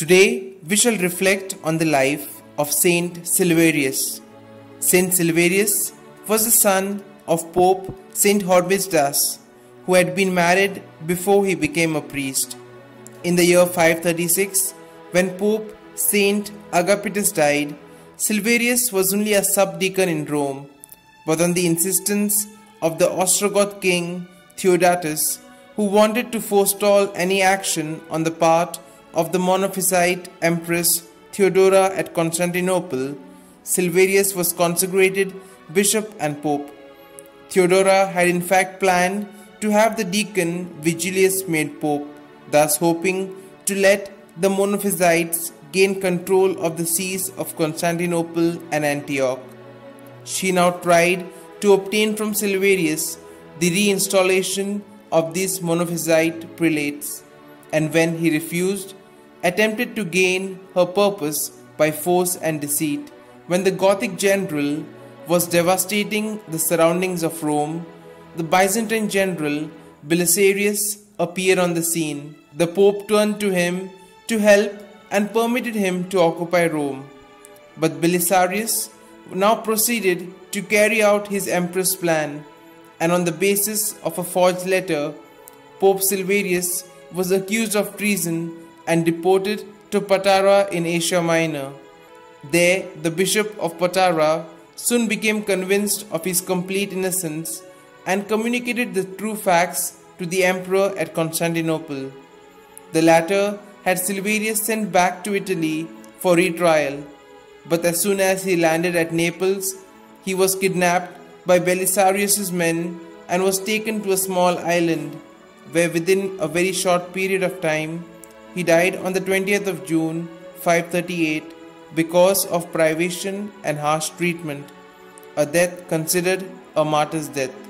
Today we shall reflect on the life of Saint Silverius. Saint Silverius was the son of Pope Saint Hormisdas, who had been married before he became a priest. In the year 536, when Pope Saint Agapitus died, Silverius was only a subdeacon in Rome, but on the insistence of the Ostrogoth king Theodatus, who wanted to forestall any action on the part of the Monophysite Empress Theodora at Constantinople, Silverius was consecrated bishop and pope. Theodora had in fact planned to have the deacon Vigilius made pope, thus hoping to let the Monophysites gain control of the sees of Constantinople and Antioch. She now tried to obtain from Silverius the reinstallation of these Monophysite prelates, and when he refused, attempted to gain her purpose by force and deceit. When the Gothic general was devastating the surroundings of Rome, the Byzantine general Belisarius appeared on the scene. The Pope turned to him to help and permitted him to occupy Rome. But Belisarius now proceeded to carry out his empress' plan, and on the basis of a forged letter, Pope Silverius was accused of treason and deported to Patara in Asia Minor. There, the bishop of Patara soon became convinced of his complete innocence and communicated the true facts to the emperor at Constantinople. The latter had Silverius sent back to Italy for retrial, but as soon as he landed at Naples, he was kidnapped by Belisarius' men and was taken to a small island, where within a very short period of time, he died on the 20th of June 538 because of privation and harsh treatment, a death considered a martyr's death.